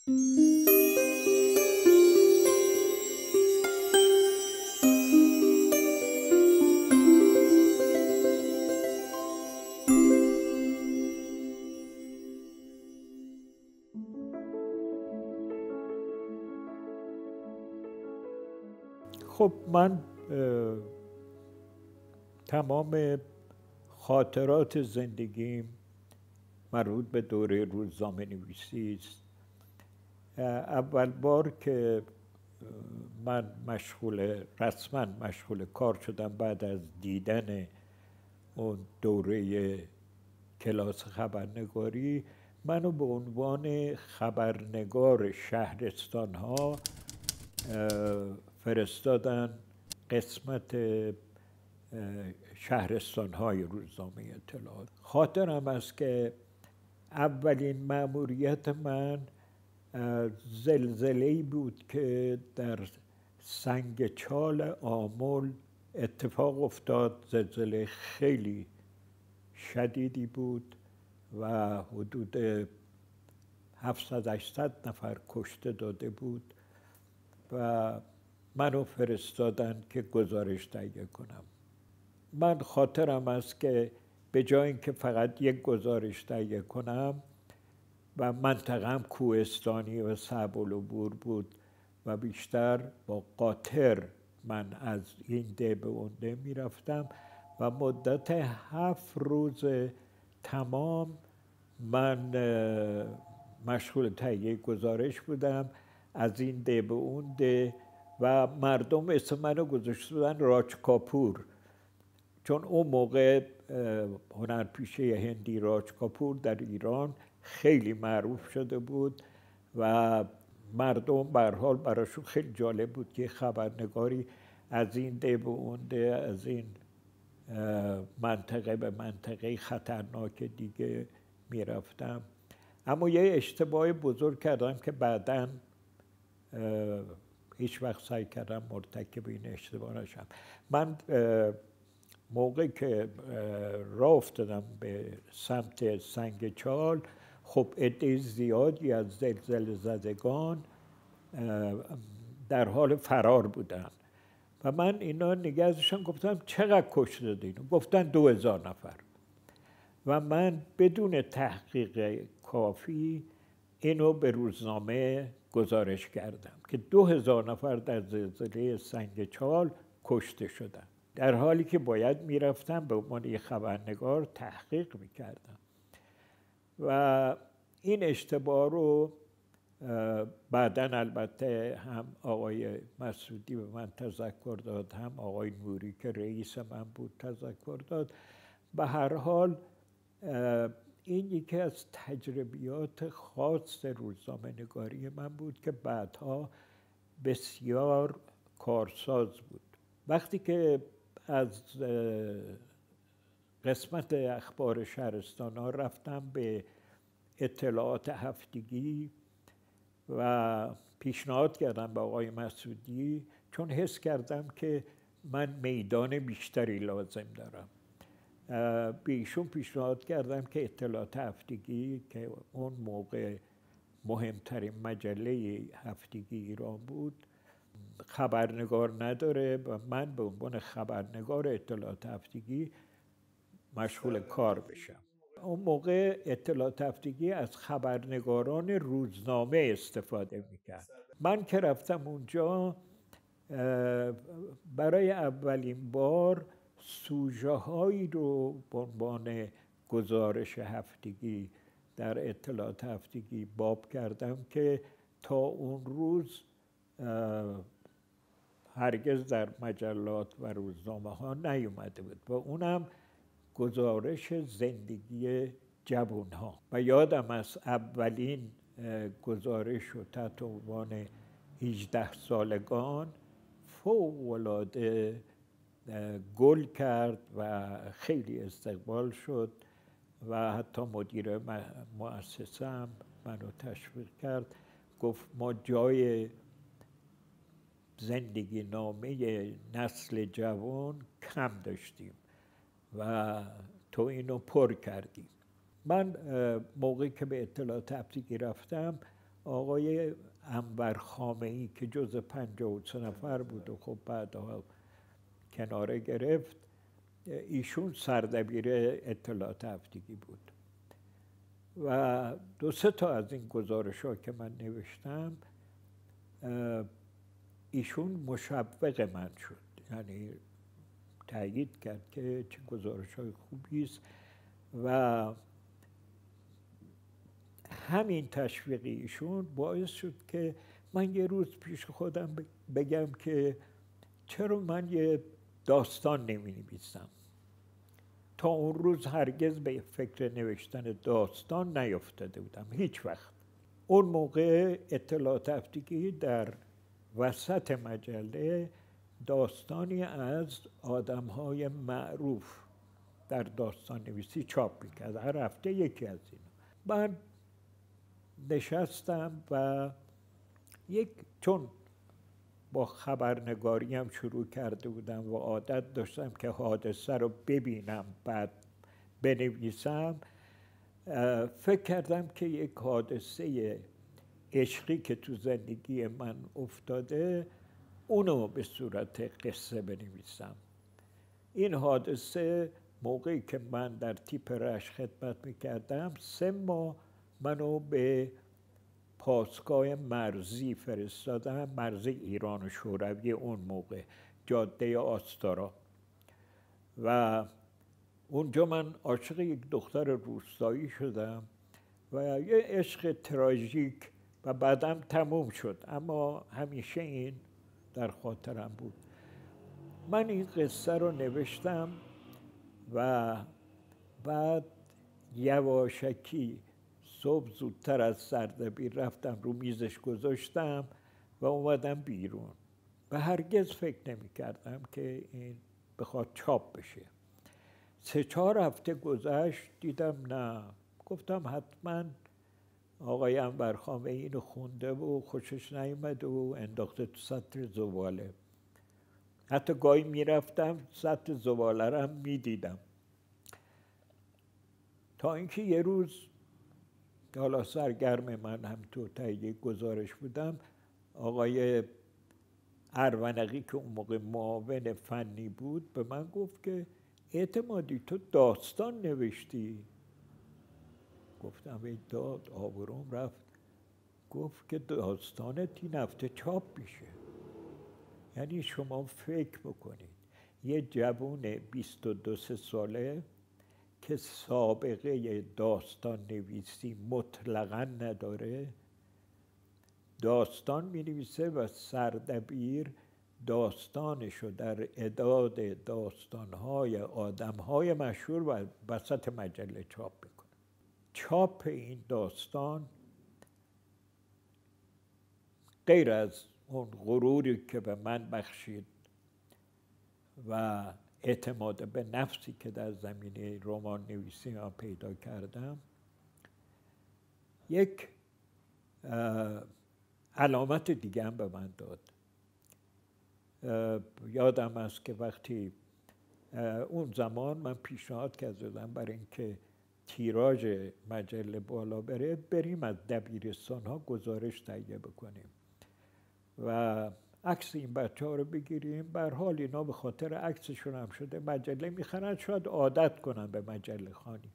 خب من تمام خاطرات زندگیم مربوط به دوره روزنامه نویسی است. اول بار که من رسما مشغول کار شدم بعد از دیدن اون دوره کلاس خبرنگاری، منو به عنوان خبرنگار شهرستان ها فرستادن قسمت شهرستان های روزنامه اطلاعات. خاطرم است که اولین مأموریت من زلزله‌ای بود که در سنگچال آمل اتفاق افتاد. زلزله خیلی شدیدی بود و حدود 700-800 نفر کشته داده بود و منو فرستادن که گزارش تهیه کنم. من خاطرم است که به جای اینکه فقط یک گزارش تهیه کنم و منطقه‌ام کوهستانی و صعب العبور بود و بیشتر با قاطر من از این ده به اون ده میرفتم و مدت 7 روز تمام من مشغول تهیه گزارش بودم از این ده به اون ده و مردم اسم منو گذاشته بودن راج کاپور، چون اون موقع هنرپیشه هندی راج کاپور در ایران خیلی معروف شده بود و مردم به هر حال براشون خیلی جالب بود که خبرنگاری از این ده به اون ده، از این منطقه به منطقه خطرناک دیگه میرفتم. اما یه اشتباه بزرگ کردم که بعداً هیچ وقت سعی کردم مرتکب این اشتباه نشم. من موقعی که راه افتادم به سمت سنگچال، خب عده زیادی از زلزله زدگان در حال فرار بودن و من اینا نگه داشتم، گفتم چقدر کشته دادین؟ گفتن 2000 نفر و من بدون تحقیق کافی اینو به روزنامه گزارش کردم که 2000 نفر در زلزله سنگچال کشته شدن، در حالی که باید میرفتم به عنوان یک خبرنگار تحقیق میکردم. و این اشتباه رو بعداً البته هم آقای مسعودی به من تذکر داد، هم آقای نوری که رئیس من بود تذکر داد. به هر حال این یکی از تجربیات خاص روزنامه نگاری من بود که بعدها بسیار کارساز بود. وقتی که از قسمت اخبار شهرستان ها رفتم به اطلاعات هفتگی و پیشنهاد کردم به آقای مسعودی، چون حس کردم که من میدان بیشتری لازم دارم. به ایشون پیشنهاد کردم که اطلاعات هفتگی که اون موقع مهمترین مجله هفتگی ایران بود خبرنگار نداره و من به عنوان خبرنگار اطلاعات هفتگی مشغول کار بشم. اون موقع اطلاعات هفتگی از خبرنگاران روزنامه استفاده میکرد. من که رفتم اونجا برای اولین بار سوژه هایی رو به عنوان گزارش هفتگی در اطلاعات هفتگی باب کردم که تا اون روز هرگز در مجلات و روزنامه ها نیومده بود و اونم گزارش زندگی جوان ها. و یادم از اولین گزارش رو تحت عنوان 18 سالگان فوق‌العاده گل کرد و خیلی استقبال شد و حتی مدیر مؤسسه هم منو تشویق کرد، گفت ما جای زندگی نامه نسل جوان کم داشتیم و تو اینو پر کردی. من موقعی که به اطلاعات هفتگی رفتم، آقای انور خامه‌ای که جز 53 نفر بود و خب بعدها کناره گرفت، ایشون سردبیر اطلاعات هفتگی بود و 2-3 تا از این گزارش‌ها که من نوشتم ایشون مشوق من شد، یعنی تأیید کرد که چه گزارش‌های خوبی است و همین تشویق ایشون باعث شد که من یه روز پیش خودم بگم که چرا من یه داستان نمی‌نویسم. تا اون روز هرگز به فکر نوشتن داستان نیفتاده بودم، هیچ وقت. اون موقع اطلاعات هفتگی در وسط مجله داستانی از آدم‌های معروف در داستان نویسی چاپ می‌کرد، هر هفته یکی از اینا. من نشستم و چون با خبرنگاری هم شروع کرده بودم و عادت داشتم که حادثه رو ببینم بعد بنویسم، فکر کردم که یک حادثه عشقی که تو زندگی من افتاده اونو به صورت قصه بنویسم. این حادثه موقعی که من در تیپ رشت خدمت میکردم 3 ماه منو به پاسگاه مرزی فرستادن، مرزی ایران و شوروی اون موقع، جاده آستارا، و اونجا من عاشق یک دختر روستایی شدم و یه عشق تراژیک و بعدم تموم شد، اما همیشه این در خاطرم بود. من این قصه رو نوشتم و بعد یواشکی صبح زودتر از سردبیر رفتم رو میزش گذاشتم و اومدم بیرون و هرگز فکر نمی کردم که این بخواد چاپ بشه. 3-4 هفته گذشت، دیدم نه. گفتم حتما آقای انور خامه‌ای اینو خونده و خوشش نیامد و انداخته تو سطل زباله. حتی گاهی میرفتم سطل زباله رو هم میدیدم، تا اینکه یه روز حالا سرگرم من هم تو تهیه گزارش بودم، آقای ارونقی که اون موقع معاون فنی بود به من گفت که اعتمادی تو داستان نوشتی؟ گفتم ای داد، آبروم رفت. گفت که داستانت این هفته چاپ میشه. یعنی شما فکر بکنید یه جوون 22-23 ساله که سابقه داستان نویسی مطلقاً نداره، داستان می نویسه و سردبیر داستانشو در اعداد داستانهای آدمهای مشهور و وسط مجله چاپ میکنه. چاپ این داستان غیر از اون غروری که به من بخشید و اعتماد به نفسی که در زمینه رمان نویسی ها پیدا کردم، یک علامت دیگه هم به من داد. یادم است که وقتی اون زمان من پیشنهاد کردم برای اینکه تیراژ مجله بالا بره، بریم از دبیرستان ها گزارش تهیه بکنیم و عکس این بچه‌ها رو بگیریم. به هر حال اینا به خاطر عکسشون هم شده مجله میخرن، شاید عادت کنن به مجله خوانی.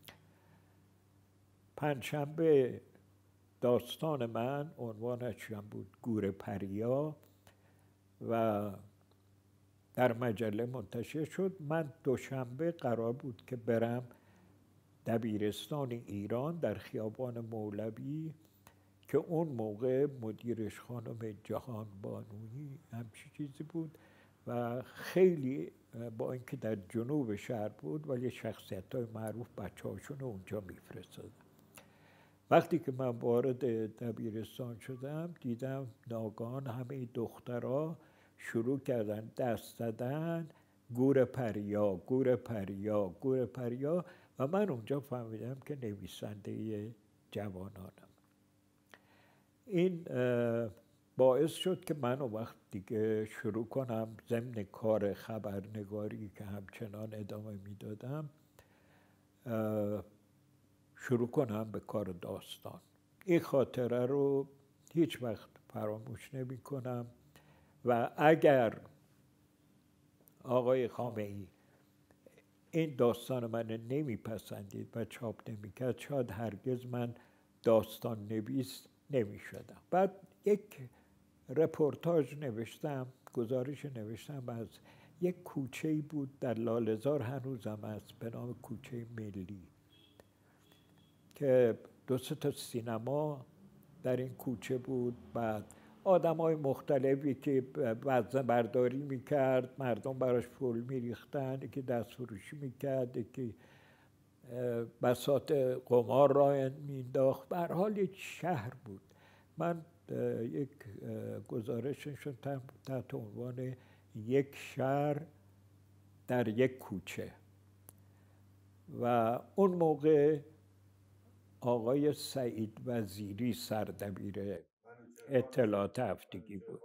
پنجشنبه داستان من عنوانش هم بود گور پریا و در مجله منتشر شد. من دوشنبه قرار بود که برم دبیرستان ایران در خیابان مولوی که اون موقع مدیرش خانم جهان بانویی همچی چیزی بود و خیلی با اینکه در جنوب شهر بود ولی شخصیت‌های معروف بچه‌هاشون اونجا میفرستادن. وقتی که من وارد دبیرستان شدم دیدم ناگهان همه دخترها شروع کردن دست زدن گور پریا، گور پریا، گور پریا، و من اونجا فهمیدم که نویسنده جوانانم. این باعث شد که من اون وقت دیگه شروع کنم ضمن کار خبرنگاری که همچنان ادامه میدادم، شروع کنم به کار داستان. این خاطره رو هیچ وقت فراموش نمی کنم و اگر آقای خامنه‌ای این داستان من نمیپسندید و چاپ نمیکرد، شاید هرگز من داستان نویس نمیشدم. بعد یک رپورتاج نوشتم، گزارش نوشتم از یک کوچه‌ای بود در لاله‌زار، هنوزم است، به نام کوچه ملی، که 2 تا سینما در این کوچه بود. بعد آدم‌های مختلفی که وزنه برداری میکرد، مردم براش پول میریختن، یکی دست فروشی میکرد، یکی بساط قمار راه مینداخت. به هر حال یک شهر بود. من یک گزارش نوشتم تحت عنوان یک شهر در یک کوچه و اون موقع آقای سعید وزیری سردبیر اطلاعات هفتگی بود.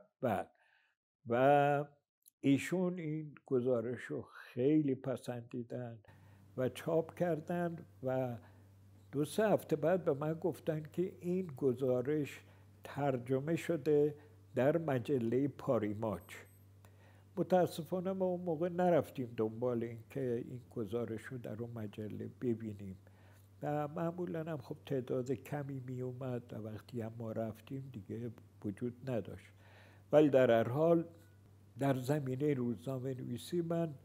و ایشون این گزارش رو خیلی پسندیدن و چاپ کردن و 2-3 هفته بعد به من گفتن که این گزارش ترجمه شده در مجله پاریماچ. متاسفانه ما اون موقع نرفتیم دنبال این که این گزارش رو در اون مجله ببینیم و معمولا هم خب تعداد کمی می اومد و وقتی هم ما رفتیم دیگه وجود نداشت. ولی در هر حال در زمینه روزنامه نویسی من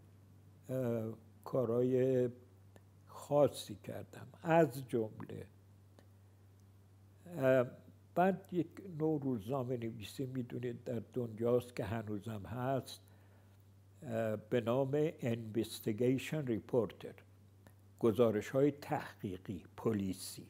کارهای خاصی کردم. از جمله بعد یک نوع روزنامه نویسی میدونید در دنیاست که هنوزم هست، به نام Investigation Reporter، گزارش های تحقیقی پلیسی.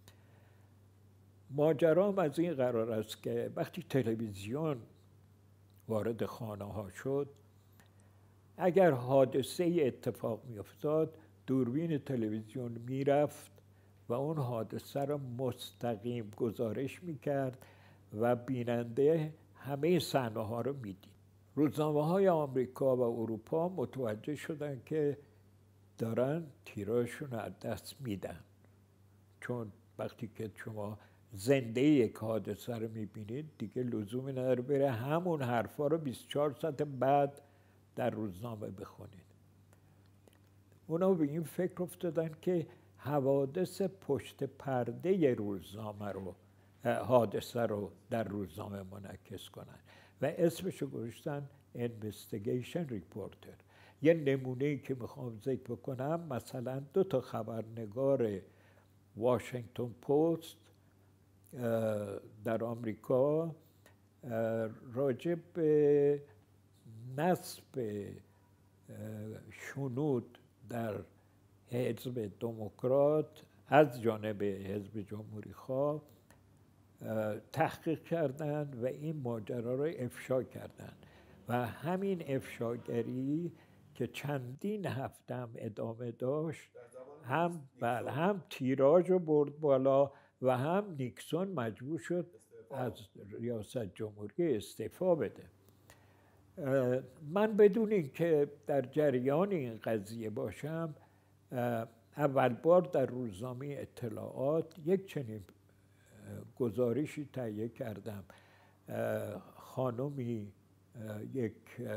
ماجرام از این قرار است که وقتی تلویزیون وارد خانه ها شد، اگر حادثه اتفاق می افتاد، دوربین تلویزیون می رفت و اون حادثه را مستقیم گزارش می کرد و بیننده همه صحنه ها رو می دید. روزنامه های آمریکا و اروپا متوجه شدن که دارن تیراژشون از دست میدن، چون وقتی که شما زنده یک حادثه رو میبینید دیگه لزومی نداره بره همون حرفا رو 24 ساعت بعد در روزنامه بخونید. اونا به این فکر افتادن که حوادث پشت پرده روزنامه رو، حادثه رو در روزنامه منعکس کنن و اسمشو گذاشتن Investigation Reporter. یه نمونه‌ای که میخوام ذکر بکنم، مثلا 2 تا خبرنگار واشنگتن پست در آمریکا راجع به نصب شنود در حزب دموکرات از جانب حزب جمهوری خواه تحقیق کردند و این ماجرا را افشا کردند و همین افشاگری که چندین هفته هم ادامه داشت، هم تیراژ رو برد بالا و هم نیکسون مجبور شد از ریاست جمهوری استعفا بده. من بدون اینکه در جریان این قضیه باشم، اول بار در روزنامه اطلاعات یک چنین گزارشی تهیه کردم. خانمی یک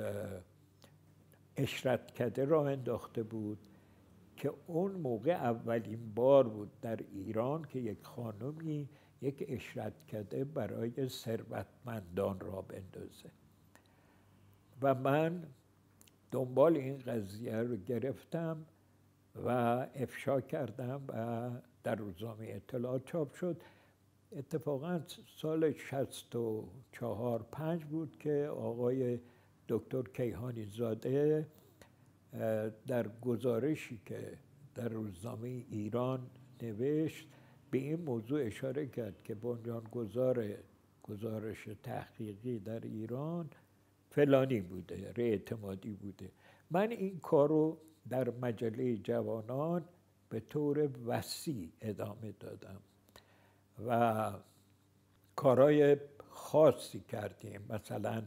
اشرتکده راه انداخته بود که اون موقع اولین بار بود در ایران که یک خانمی یک اشرتکده برای ثروتمندان راه بندازه و من دنبال این قضیه رو گرفتم و افشا کردم و در روزنامه اطلاعات چاپ شد. اتفاقا سال 64-65 بود که آقای دکتر کیهانی زاده در گزارشی که در روزنامه ایران نوشت به این موضوع اشاره کرد که بنیانگذار گزارش تحقیقی در ایران فلانی بوده، اعتمادی بوده. من این کارو در مجله جوانان به طور وسیع ادامه دادم و کارهای خاصی کردیم. مثلا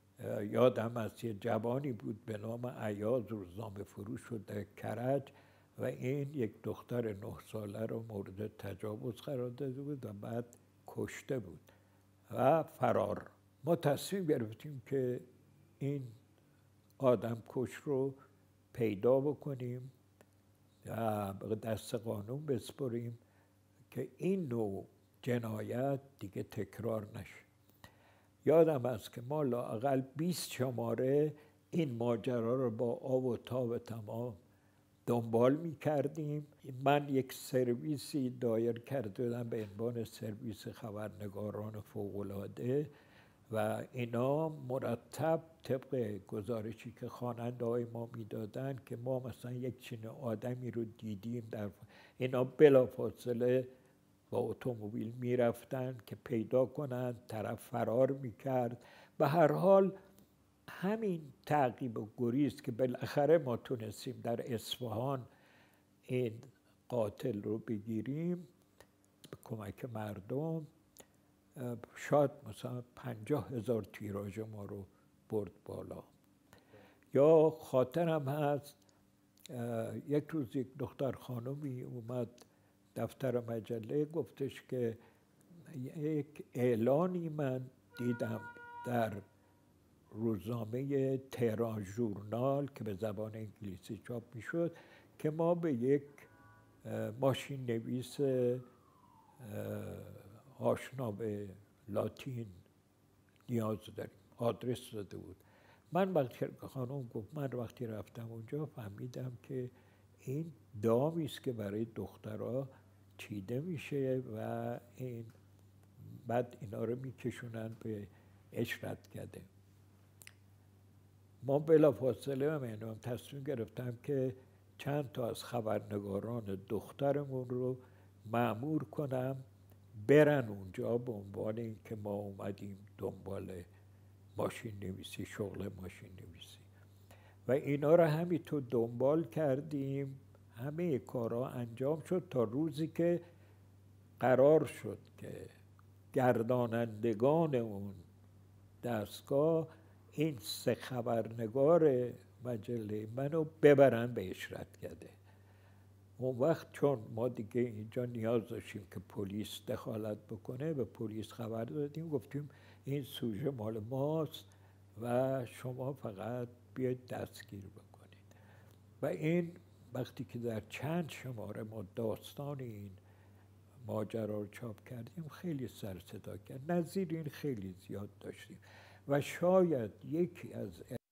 یادم از یه جوانی بود به نام عیاض، روزنامه فروش شد در کرج و این یک دختر 9 ساله رو مورد تجاوز قرار داده بود و بعد کشته بود و فرار. ما تصمیم گرفتیم که این آدم کش رو پیدا بکنیم و به دست قانون بسپریم که این نوع جنایت دیگه تکرار نشه. یادم است که ما لااقل 20 شماره این ماجرا رو با آب و تاب تمام دنبال می کردیم. من یک سرویسی دایر کرده بودم به عنوان سرویس خبرنگاران فوق‌العاده و اینا مرتب طبق گزارشی که خواننده های ما میدادن که ما مثلا یک چنین آدمی رو دیدیم، در اینا بلافاصله با اتومبیل میرفتن که پیدا کنن، طرف فرار میکرد. به هر حال همین تعقیب و گریز که بالاخره ما تونستیم در اصفهان این قاتل رو بگیریم به کمک مردم، شاید مثلا 50,000 تیراژ ما رو برد بالا. یا خاطرم هست یک روز یک دختر خانمی اومد دفتر مجله، گفتش که یک اعلانی من دیدم در روزنامه تهران ژورنال که به زبان انگلیسی چاپ میشد که ما به یک ماشین نویس آشنا به لاتین نیاز داریم. آدرس داده بود. من وقتی خانم گفت، من وقتی رفتم اونجا فهمیدم که این دامی است که برای دخترها چیده میشه و این بعد اینا رو میکشونن به عشرتکده. ما بلافاصله من تصمیم گرفتم که چند تا از خبرنگاران دخترمون رو مأمور کنم برن اونجا به عنوان این که ما اومدیم دنبال ماشین نویسی، شغل ماشین نویسی. و اینا رو همینطور دنبال کردیم. همه کارها انجام شد تا روزی که قرار شد که گردانندگان اون دستگاه این 3 خبرنگار مجله منو ببرن به عشرتکده. اون وقت چون ما دیگه اینجا نیاز داشتیم که پلیس دخالت بکنه، به پلیس خبر دادیم، گفتیم این سوژه مال ماست و شما فقط بیاید دستگیر بکنید. و این وقتی که در چند شماره ما داستان این ماجرا رو چاپ کردیم خیلی سر صدا کرد. نظیر این خیلی زیاد داشتیم و شاید یکی از